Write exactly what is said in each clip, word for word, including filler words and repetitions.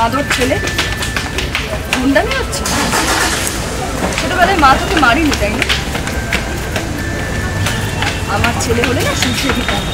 বাঁদর ছেলে গুন্ডামি হচ্ছে। ছোটবেলায় মা তোকে মারিনি তাই না? আমার ছেলে হলে না শিখে দিতাম।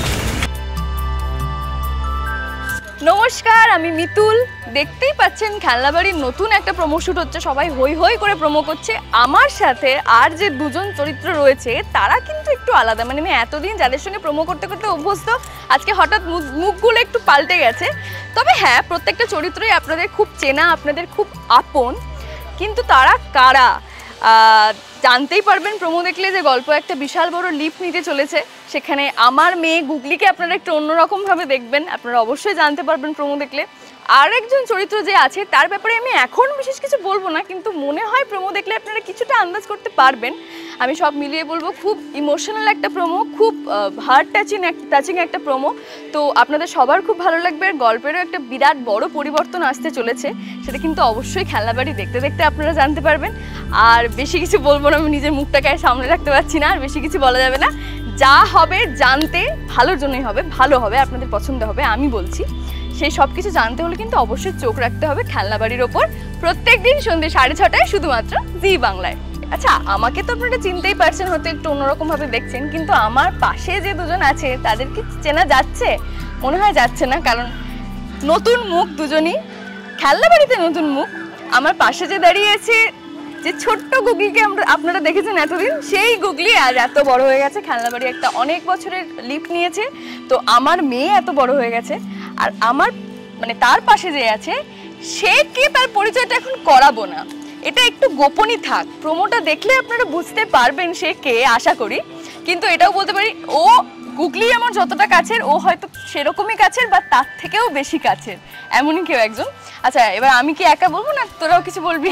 নমস্কার, আমি মিতুল। দেখতেই পাচ্ছেন খেলনা বাড়ির নতুন একটা প্রোমো শুট হচ্ছে, সবাই হই হই করে প্রোমো করছে। আমার সাথে আর যে দুজন চরিত্র রয়েছে তারা কিন্তু একটু আলাদা, মানে আমি এতদিন যাদের সঙ্গে প্রোমো করতে করতে অভ্যস্ত, আজকে হঠাৎ মুখগুলো একটু পাল্টে গেছে। তবে হ্যাঁ, প্রত্যেকটা চরিত্রই আপনাদের খুব চেনা, আপনাদের খুব আপন। কিন্তু তারা কারা জানতেই পারবেন প্রোমো দেখলে, যে গল্প একটা বিশাল বড় লিপ নিতে চলেছে। সেখানে আমার মেয়ে গুগলিকে আপনারা একটু অন্যরকমভাবে দেখবেন, আপনারা অবশ্যই জানতে পারবেন প্রোমো দেখলে। আর একজন চরিত্র যে আছে তার ব্যাপারে আমি এখন বিশেষ কিছু বলবো না, কিন্তু মনে হয় প্রোমো দেখলে আপনারা কিছুটা আন্দাজ করতে পারবেন। আমি সব মিলিয়ে বলবো খুব ইমোশনাল একটা প্রোমো, খুব হার্ট টাচিং টাচিং একটা প্রোমো। তো আপনাদের সবার খুব ভালো লাগবে। আর গল্পেরও একটা বিরাট বড় পরিবর্তন আসতে চলেছে, সেটা কিন্তু অবশ্যই খেলনা বাড়ি দেখতে দেখতে আপনারা জানতে পারবেন। আর বেশি কিছু বলবো না, আমি নিজের মুখটাকে সামনে রাখতে পারছি না, আর বেশি কিছু বলা যাবে না। যা হবে জানতে ভালোর জন্যই হবে, ভালো হবে, আপনাদের পছন্দ হবে আমি বলছি। সেই সব কিছু জানতে হলে কিন্তু অবশ্যই চোখ রাখতে হবে খেলনা বাড়ির ওপর, প্রত্যেক দিন সন্ধ্যে সাড়ে ছটায় শুধুমাত্র জি বাংলায়। আচ্ছা, আমাকে তো আপনারা চিনতেই পারছেন, হয়তো একটু অন্যরকম ভাবে দেখছেন, কিন্তু আমার পাশে যে দুজন আছে তাদের কি চেনা যাচ্ছে? মনে হয় যাচ্ছে না, কারণ নতুন মুখ দুজনই, খেলনা বাড়িতে নতুন মুখ। আমার পাশে যে দাঁড়িয়ে আছে, যে ছোট্ট গুগলিকে আমরা আপনারা দেখেছেন এতদিন, সেই গুগলি আজ এত বড় হয়ে গেছে। খেলনা বাড়ি একটা অনেক বছরের লিপ নিয়েছে, তো আমার মেয়ে এত বড় হয়ে গেছে। আর আমার মানে তার পাশে যে আছে সে কে, তার পরিচয়টা এখন করাবো না, এটা একটু গোপনই থাক। প্রোমোটা দেখলে আপনারা বুঝতে পারবেন সে কে, আশা করি। কিন্তু এটাও বলতে পারি, ও গুগলি আমার যতটা কাছের, ও হয়তো সেরকমই কাছের বা তার থেকেও বেশি কাছের, এমনই কেউ একজন। আচ্ছা, এবার আমি কি একা বলবো না তোরাও কিছু বলবি?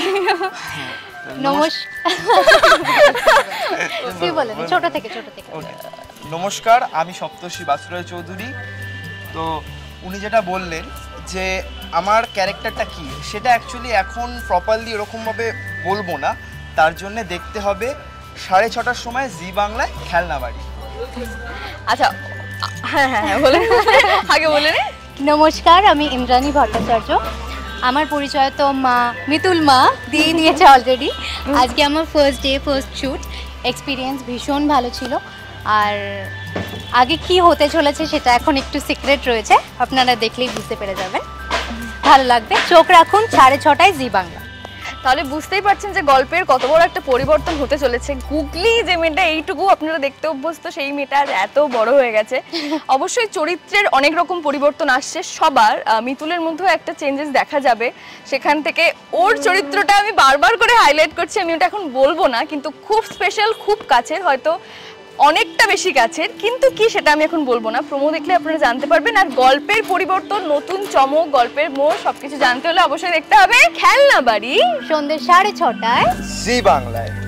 নমস্কার, আমি সপ্তর্ষি বাসুরায় চৌধুরী। তো উনি যেটা বললেন যে আমার ক্যারেক্টারটা কি, সেটা অ্যাকচুয়ালি এখন প্রপারলি এরকমভাবে বলবো না, তার জন্য দেখতে হবে সাড়ে ছটার সময় জি বাংলায় খেলনা বাড়ি। আচ্ছা, হ্যাঁ হ্যাঁ হ্যাঁ বলে আগে বলে রে। নমস্কার, আমি ইন্দ্রাণী ভট্টাচার্য। আমার পরিচয় তো মা মিতুল মা দিয়ে দিয়েছে অলরেডি। আজকে আমার first day, first shoot, experience ভীষণ ভালো ছিল। আর আগে কি হতে চলেছে সেটা এখন একটু সিক্রেট রয়েছে, আপনারা দেখলেই বুঝতে পেরে যাবেন, ভালো লাগবে। চোখ রাখুন সাড়ে ছটায় জি বাংলা। তাহলে বুঝতেই পারছেন যে গল্পের কত বড় একটা পরিবর্তন হতে চলেছে। গুগলি যে মেয়েটা এইটুকু আপনারা দেখতে অভ্যস্ত, সেই মেয়েটা এত বড় হয়ে গেছে। অবশ্যই চরিত্রের অনেক রকম পরিবর্তন আসছে সবার, মিতুলের মধ্যেও একটা চেঞ্জেস দেখা যাবে। সেখান থেকে ওর চরিত্রটা আমি বারবার করে হাইলাইট করছি, আমি ওটা এখন বলবো না, কিন্তু খুব স্পেশাল, খুব কাছের, হয়তো অনেকটা বেশি কাছের, কিন্তু কি সেটা আমি এখন বলবো না। প্রোমো দেখলে আপনারা জানতে পারবেন। আর গল্পের পরিবর্তন, নতুন চমক, গল্পের মোড় সবকিছু জানতে হলে অবশ্যই দেখতে হবে খেলনা বাড়ি, সন্ধ্যে সাড়ে ছটায় জি বাংলায়।